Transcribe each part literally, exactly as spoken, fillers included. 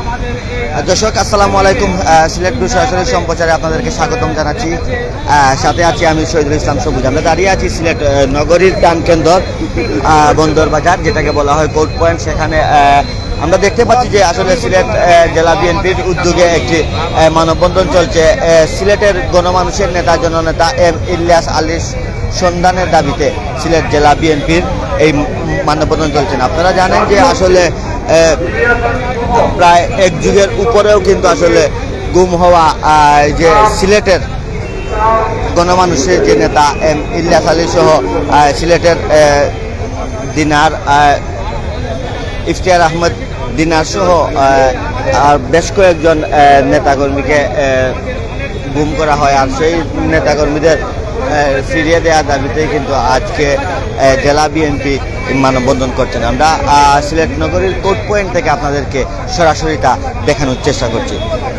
দর্শক আসসালামু আলাইকুম, সিলেট টু সরাসরি সম্প্রচারে আপনাদেরকে স্বাগতম জানাচ্ছি। সাথে আছি আমি শহীদুল ইসলাম সবুজ। আমরা দাঁড়িয়ে আছি সিলেট নগরীর প্রাণকেন্দ্র বন্দর বাজার, যেটাকে বলা হয় কোর্ট পয়েন্ট। সেখানে আমরা দেখতে পাচ্ছি যে আসলে সিলেট জেলা বিএনপির উদ্যোগে একটি মানববন্ধন চলছে। সিলেটের গণমানুষের নেতা জননেতা এম ইলিয়াস আলীর সন্ধানের দাবিতে সিলেট জেলা বিএনপির এই মানববন্ধন চলছেন। আপনারা জানেন যে আসলে প্রায় এক যুগের উপরেও কিন্তু আসলে গুম হওয়া যে সিলেটের গণমানুষের যে নেতা এম ইলিয়াস আলী সহ সিলেটের দিনার ইফতিয়ার আহমেদ দিনার সহ আর বেশ কয়েকজন নেতাকর্মীকে গুম করা হয়। আর সেই নেতাকর্মীদের ফিরিয়ে দেওয়ার দাবিতেই কিন্তু আজকে জেলা বিএনপি মানববন্ধন করছেন। আমরা সিলেট নগরীর কোর্ট পয়েন্ট থেকে আপনাদেরকে সরাসরি তা দেখানোর চেষ্টা করছি।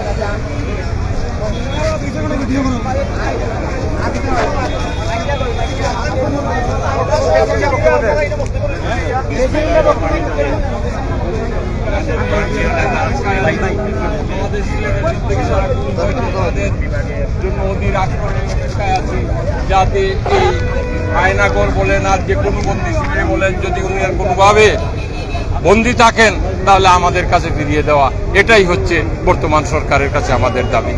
যাতে এই আয়নাগর বলেন আর যে কোনো বন্দি শিবিরে বলেন, যদি উনি আর কোনোভাবে বন্দি থাকেন তাহলে আমাদের কাছে ফিরিয়ে দেওয়া, এটাই হচ্ছে বর্তমান সরকারের কাছে আমাদের দাবি।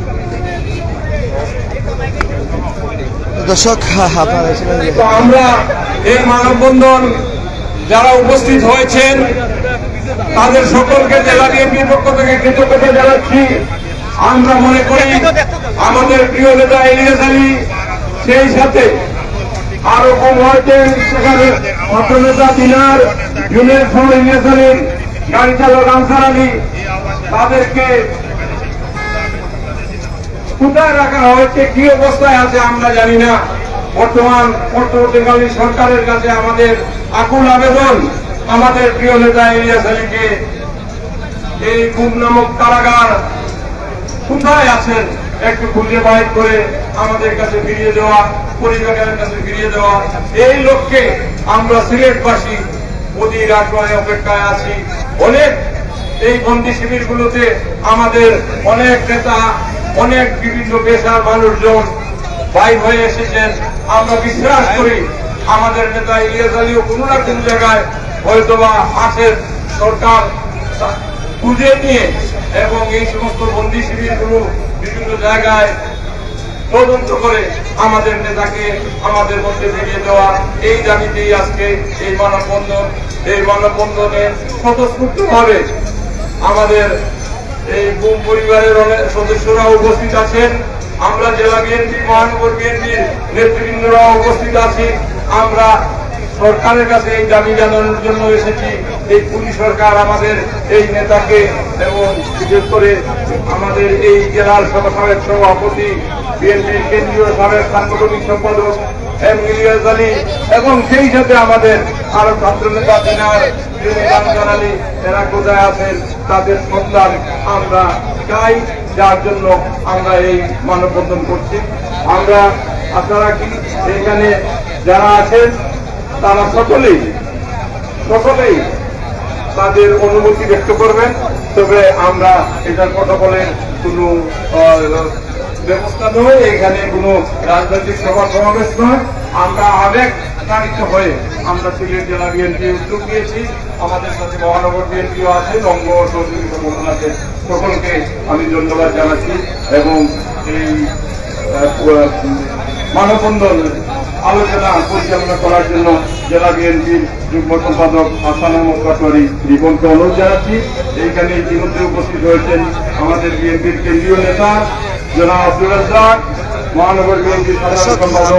দর্শক আমরা এই মানববন্ধন যারা উপস্থিত হয়েছেন তাদের সকলকে জেলা বিএনপির পক্ষ থেকে কৃতজ্ঞতা জানাচ্ছি। আমরা মনে করি আমাদের প্রিয় নেতা ইলিয়াস আলী, সেই সাথে আরো কম হয়েছেন সেখানে নেতা দিনার ইউনিয়ন সহ ইলিয়াস আলীর গাড়ি চালক আনসার আলী, তাদেরকে কোথায় রাখা হয়েছে, কি অবস্থায় আছে আমরা জানি না। বর্তমান অন্তর্বর্তীকালীন সরকারের কাছে আমাদের আকুল আবেদন, আমাদের প্রিয় নেতা ইলিয়াস আলীকে এই গুম নামক কারাগার কোথায় আছেন একটু খুঁজে বাইর করে আমাদের কাছে ফিরিয়ে দেওয়া, পরিবারের কাছে ফিরিয়ে দেওয়া। এই লক্ষ্যে আমরা সিলেটবাসী অধীর আগ্রহে অপেক্ষায় আছি। অনেক এই বন্দি শিবিরগুলোতে আমাদের অনেক নেতা, অনেক বিভিন্ন পেশার মানুষজন বাইর হয়ে এসেছেন। আমরা বিশ্বাস করি আমাদের নেতা ইলিয়াস আলীও কোনো না কোনো জায়গায় হয়তোবা আছেন। সরকার খুঁজে নিয়ে এবং এই সমস্ত বন্দি শিবিরগুলো বিভিন্ন জায়গায় তদন্ত করে আমাদের নেতাকে আমাদের মধ্যে ফিরিয়ে দেওয়া, এই দাবিতেই আজকে এই মানববন্ধন। এই মানববন্ধনে স্বতঃস্ফূর্তভাবে আমাদের এই গুম পরিবারের অনেক সদস্যরা উপস্থিত আছেন। আমরা জেলা বিএনপি, মহানগর বিএনপির নেতৃবৃন্দরা উপস্থিত আছি। আমরা সরকারের কাছে এই দাবি জানানোর জন্য এসেছি, এই পুলিশ সরকার আমাদের এই নেতাকে এবং বিশেষ করে আমাদের এই জেলার সাবেক সভাপতি, বিএনপির কেন্দ্রীয় সাবেক সাংগঠনিক সম্পাদক এম ইলিয়াস আলী এবং সেই সাথে আমাদের আরো ছাত্র নেতা দিনার আনসার আলী, এরা কোথায় আছেন তাদের সন্ধান আমরা চাই, যার জন্য আমরা এই মানববন্ধন করছি। আমরা আপনারা কি এখানে যারা আছেন তারা সকলেই সকলেই তাদের অনুমতি ব্যক্ত করবেন, তবে আমরা এটার প্রটোকলের কোনো ব্যবস্থা নয়, এখানে কোনো রাজনৈতিক সভা সমাবেশ নয়। আমরা আবেগ তাড়িত হয়ে আমরা সিলেট জেলা বিএনপি উদ্যোগ নিয়েছি। আমাদের সাথে মহানগর বিএনপিও আছে, অঙ্গ সহযোগী সংগঠন আছে। সকলকে আমি ধন্যবাদ জানাচ্ছি এবং এই মানববন্ধন আলোচনা পরিচালনা করার জন্য জেলা বিএনপির যুগ্ম সম্পাদক হাসান আহমদ পাটোয়ারি রিপনকে অনুরোধ জানাচ্ছি। এইখানে ইতিমধ্যে উপস্থিত হয়েছেন আমাদের বিএনপির কেন্দ্রীয় নেতা জনাব আব্দুল রাজ্জাক, মহানগর বিএনপির সাধারণ সম্পাদক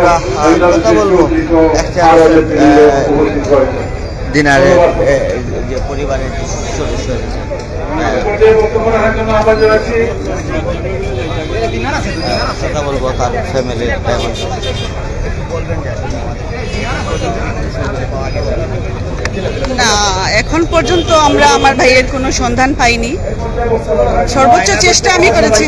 উপস্থিত হয়েছেন। দিনারের যে পরিবারের সদস্য বক্তব্য রাখার জন্য আহ্বান জানাচ্ছি। কথা বলবো তার ফ্যামিলির না, এখন পর্যন্ত আমরা আমার ভাইয়ের কোনো সন্ধান পাইনি। সর্বোচ্চ চেষ্টা আমি করেছি।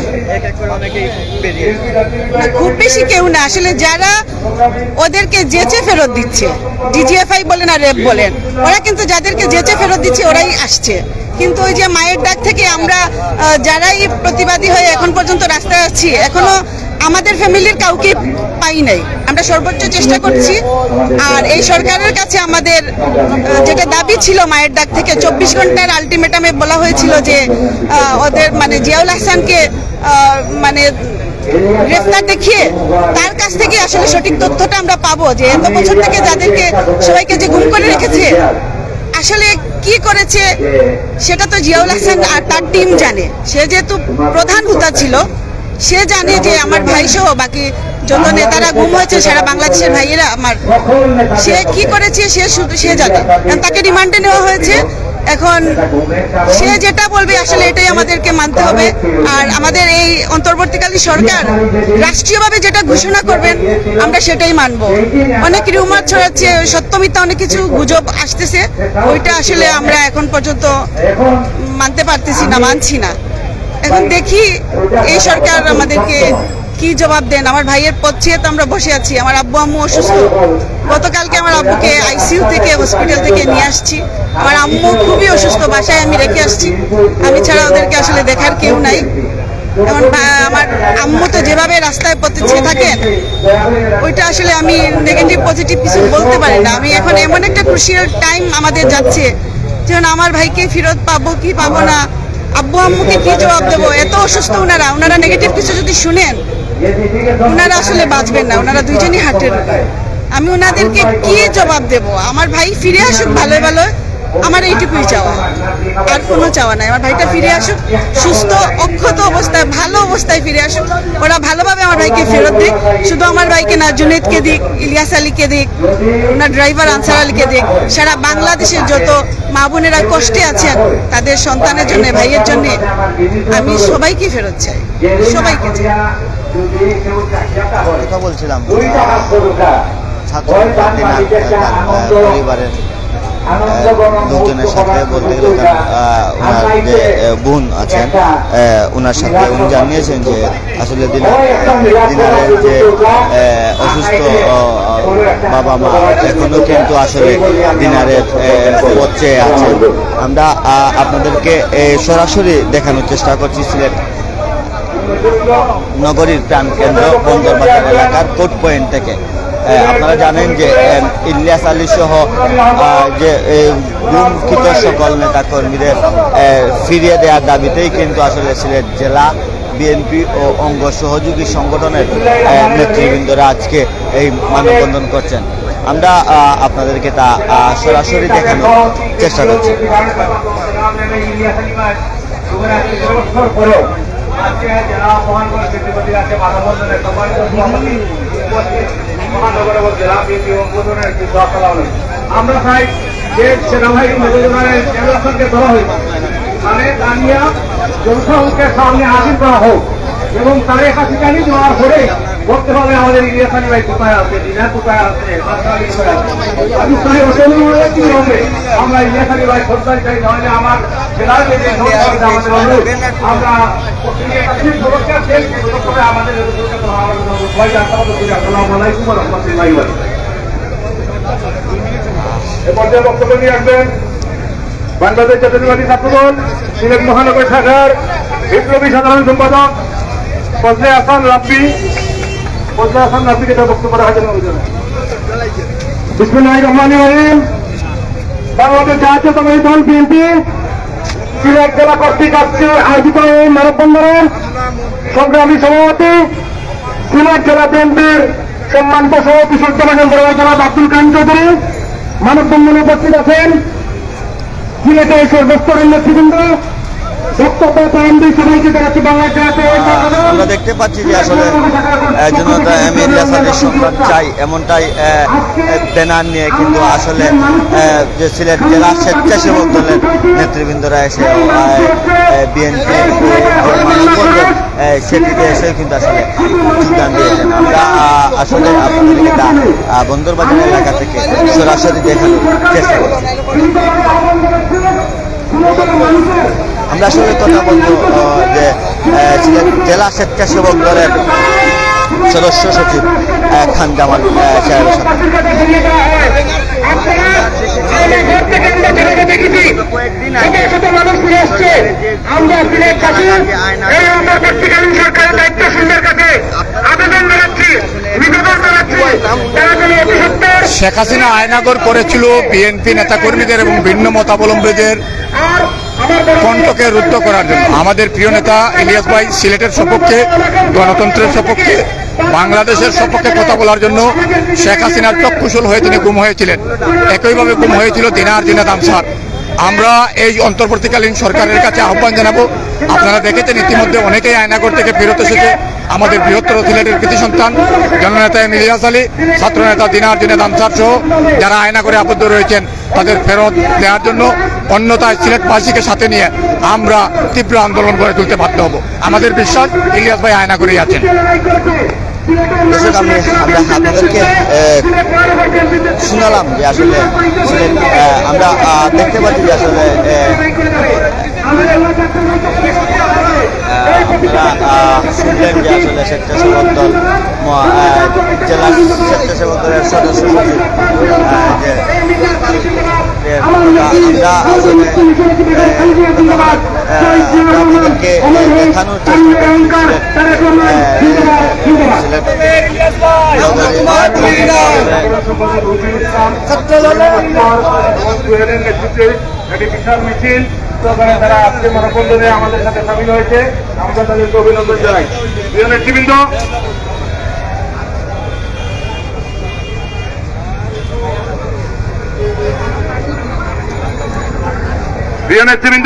না, খুব বেশি কেউ না, আসলে যারা ওদেরকে যেচে ফেরত দিচ্ছে, ডিজিএফআই বলেন আর র্যাব বলেন, ওরা কিন্তু যাদেরকে যেচে ফেরত দিচ্ছে ওরাই আসছে। কিন্তু ওই যে মায়ের ডাক থেকে আমরা যারাই প্রতিবাদী হয়ে এখন পর্যন্ত রাস্তায় আছি, এখনো আমাদের ফ্যামিলির কাউকে পাই নাই। আমরা সর্বোচ্চ চেষ্টা করছি। আর এই সরকারের কাছে আমাদের আহ, যেটা দাবি ছিল মায়ের ডাক থেকে, চব্বিশ ঘন্টার আলটিমেটামে বলা হয়েছিল যে আহ, ওদের মানে জিয়াউল হাসানকে আহ, মানে গ্রেফতার দেখিয়ে তার কাছ থেকে আসলে সঠিক তথ্যটা আমরা পাবো, যে এত বছর থেকে যাদেরকে সবাইকে যে গুম করে রেখেছে আসলে কি করেছে সেটা তো জিয়াউল হাসান আর তার টিম জানে। সে যেহেতু প্রধান হুতা ছিল, সে জানে যে আমার ভাই সহ বাকি যত নেতারা গুম হয়েছে সারা বাংলাদেশের ভাইয়েরা আমার, সে কি করেছে সে শুধু সে জানে। কারণ তাকে রিমান্ডে নেওয়া হয়েছে। এখন সে যেটা বলবে আসলে এটাই আমাদেরকে মানতে হবে। আর আমাদের এই অন্তর্বর্তীকালীন সরকার রাষ্ট্রীয়ভাবে যেটা ঘোষণা করবেন আমরা সেটাই মানব। অনেক রিউমার ছড়াচ্ছে, সত্য মিথ্যা অনেক কিছু গুজব আসতেছে, ওইটা আসলে আমরা এখন পর্যন্ত মানতে পারতেছি না, মানছি না। এখন দেখি এই সরকার আমাদেরকে কি জবাব দেন। আমার ভাইয়ের পক্ষে তো আমরা বসে আছি। আমার আব্বু আম্মু অসুস্থ, গতকালকে আমার আব্বুকে আইসিইউ থেকে হসপিটাল থেকে নিয়ে আসছি। আমার আম্মু খুবই অসুস্থ, বাসায় আমি রেখে আসছি। আমি ছাড়া ওদেরকে আসলে দেখার কেউ নাই। এখন আমার আম্মু তো যেভাবে রাস্তায় পথে থাকেন, ওইটা আসলে আমি নেগেটিভ পজিটিভ কিছু বলতে পারি না। আমি এখন এমন একটা ক্রুশিয়াল টাইম আমাদের যাচ্ছে, যেমন আমার ভাইকে ফেরত পাবো কি পাবো না, আব্বু আম্মুকে কি জবাব দেবো। এত অসুস্থ ওনারা, ওনারা নেগেটিভ কিছু যদি শুনেন ওনারা আসলে বাঁচবেন না। ওনারা দুইজনই হার্টের, আমি ওনাদেরকে কি জবাব দেব। আমার ভাই ফিরে আসুক ভালো ভালো, আমার এইটুকুই চাওয়া, আর কোনো চাওয়া নাই। আমার ভাইটা ফিরে আসুক সুস্থ অক্ষত অবস্থায়, ভালো অবস্থায় ফিরে আসুক। ওরা ভালোভাবে আমার ভাইকে ফেরত দিক। শুধু আমার ভাইকে না, জুনেদকে দিক, ইলিয়াস আলীকে দিক, ওনার ড্রাইভার আনসার আলীকে দিক। সারা বাংলাদেশের যত মা বোনেরা কষ্টে আছেন তাদের সন্তানের জন্য, ভাইয়ের জন্য, আমি সবাইকে ফেরত চাই, সবাইকে চাই। কথা বলছিলাম ছাত্র পরিবারের লোকজনের সাথে, বলতে গেলে ওনার যে বোন আছেন ওনার সাথে উনি জানিয়েছেন যে আসলে দিনারের যে অসুস্থ বাবা মা এখনো কিন্তু আসলে দিনারের পথে আছেন। আমরা আপনাদেরকে সরাসরি দেখানোর চেষ্টা করছি সিলেট নগরীর প্রাণকেন্দ্র বন্দরবাজার এলাকার কোর্ট পয়েন্ট থেকে। আপনারা জানেন যে ইলিয়াস আলী সহ যে গুমকৃত সকল নেতা কর্মীদের ফিরিয়ে দেওয়ার দাবিতেই কিন্তু আসলে সিলেট জেলা বিএনপি ও অঙ্গ সহযোগী সংগঠনের নেতৃবৃন্দরা আজকে এই মানববন্ধন করছেন। আমরা আপনাদেরকে তা সরাসরি দেখানোর চেষ্টা করছি। আজকে যারা মহানগর ব্যক্তিপতি আছে মানববন্ধনের সম্মানিত সভাপতি মহানগর জেলা বিএনপি উদ্বোধনের কিন্তু আসলে আমরা চাই যে সেনাবাহিনী মেজরের জেনারেশনকে ধরা হোক, মানে দাঁড়িয়ে জনসংখ্যার সামনে হাজির করা হোক এবং তাদের কাছে জানি দেওয়ার পরে বলতে হবে আমাদের ইলিয়াস আলী ভাই কোথায় আছে, দিনার কোথায় আছে, আমি চাই কি হবে আমরা ইলিয়াস আলী ভাই সরকারি চাই, তাহলে আমার জেলার যে আমরা আমাদের এ পর্যায়ে বক্তব্য নিয়ে আসবেন বাংলাদেশ জাতীয়তাবাদী ছাত্রদল সিলেট মহানগর শাখার বিপ্লবী সাধারণ সম্পাদক ফজলে হাসান রাব্বি। ফজলে হাসান রাব্বিকে তার বক্তব্য রাখার জন্য বিসমিল্লাহির রহমানির রহিম। বাংলাদেশ জাতীয়তাবাদী দল বিএনপি সিলেট জেলা কর্তৃক আজকে আয়োজিত এই মানববন্ধনের সংগ্রামী সভাপতি সিলেট জেলা বিএনপির সম্মানিত সভাপতি সূর্যবাসন জনাব আব্দুল কাইম চৌধুরী। মানববন্ধনে উপস্থিত আছেন সিলেটের সর্বস্তরের নেতৃবৃন্দ। বক্তব্য প্রাণ দিয়ে সবাইকে জানাচ্ছি বাংলাদেশ। আমরা দেখতে পাচ্ছি যে আসলে জনতা এম ইলিয়াস আলীর সংবাদ চাই এমনটাই ব্যানার নিয়ে কিন্তু আসলে যে সিলেট জেলা স্বেচ্ছাসেবক দলের নেতৃবৃন্দরা এসে বিএনপি সেটিতে এসে কিন্তু আসলে যোগদান দিয়েছেন। আমরা আসলে আপনাদেরকে বন্দরবাজার এলাকা থেকে সরাসরি দেখানোর চেষ্টা করছি। আমরা আসলে কথা বলবো যে সিলেট জেলা স্বেচ্ছাসেবক দলের সদস্য সচিব আহ, খান জামাল আহ, সাহেবের সাথে। কয়েকদিন আগে শেখ হাসিনা আয়নাগর করেছিল বিএনপি নেতাকর্মীদের এবং ভিন্ন মতাবলম্বীদের কণ্ঠকে রুদ্ধ করার জন্য। আমাদের প্রিয় নেতা ইলিয়াস ভাই সিলেটের সপক্ষে, গণতন্ত্রের সপক্ষে, বাংলাদেশের সপক্ষে কথা বলার জন্য শেখ হাসিনার চক্ষুশূল হয়ে তিনি গুম হয়েছিলেন। একইভাবে গুম হয়েছিল দিনার জিনাত আনসার। আমরা এই অন্তর্বর্তীকালীন সরকারের কাছে আহ্বান জানাবো, আপনারা দেখেছেন ইতিমধ্যে অনেকেই আয়নাগর থেকে ফেরত এসেছে। আমাদের বৃহত্তর সিলেটের কৃতি সন্তান জননেতা এম ইলিয়াস আলী, ছাত্রনেতা দিনার জিনাত আনসার সহ যারা আয়নাগরে আবদ্ধ রয়েছেন তাদের ফেরত দেওয়ার জন্য অন্যথায় সিলেটবাসীকে সাথে নিয়ে আমরা তীব্র আন্দোলন গড়ে তুলতে বাধ্য হব। আমাদের বিশ্বাস ইলিয়াস ভাই আয়নাগরেই আছেন। দর্শক, আমি আমরা আপনাদেরকে শুনালাম যে আসলে সিলেট আমরা দেখতে পাচ্ছি যে আসলে আপনারা শুনলেন যে আসলে স্বেচ্ছাসেবক দল জেলা স্বেচ্ছাসেবক দলের সদস্য সচিব যে আমরা আসলে আপনাদেরকে দেখানোর চেষ্টা একটি বিশাল মিছিল সেখানে তারা আজকে মানববন্ধনে আমাদের সাথে সামিল হয়েছে। আমরা তাদেরকে অভিনন্দন জানাই। প্রিয় নেতৃবৃন্দ, প্রিয় নেতৃবৃন্দ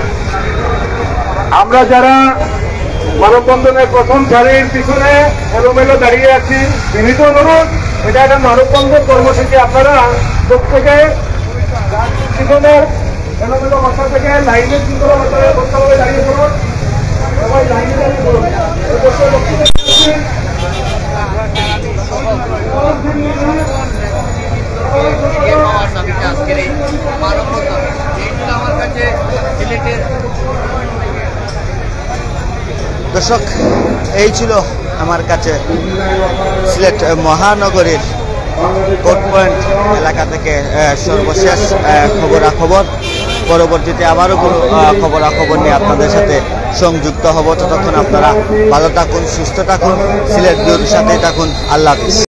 আমরা যারা মানববন্ধনের প্রথম সারির পিছনে এলোমেলো দাঁড়িয়ে আছি, বিনীত অনুরোধ, এটা একটা মানববন্ধন কর্মসূচি। আপনারা প্রত্যেকে পিছনের এলোমেলো বসা থেকে লাইনের শৃঙ্খলা বসায় বস্তাভাবে দাঁড়িয়ে পড়ুন। সবাই লাইনে দাঁড়িয়ে পড়ুন। দর্শক, এই ছিল আমার কাছে সিলেট মহানগরীর কোর্ট পয়েন্ট এলাকা থেকে সর্বশেষ খবরাখবর। পরবর্তীতে আবারও কোনো খবরাখবর নিয়ে আপনাদের সাথে সংযুক্ত হব। ততক্ষণ আপনারা ভালো থাকুন, সুস্থ থাকুন, সিলেট ভিউর সাথে থাকুন। আল্লাহ হাফিজ।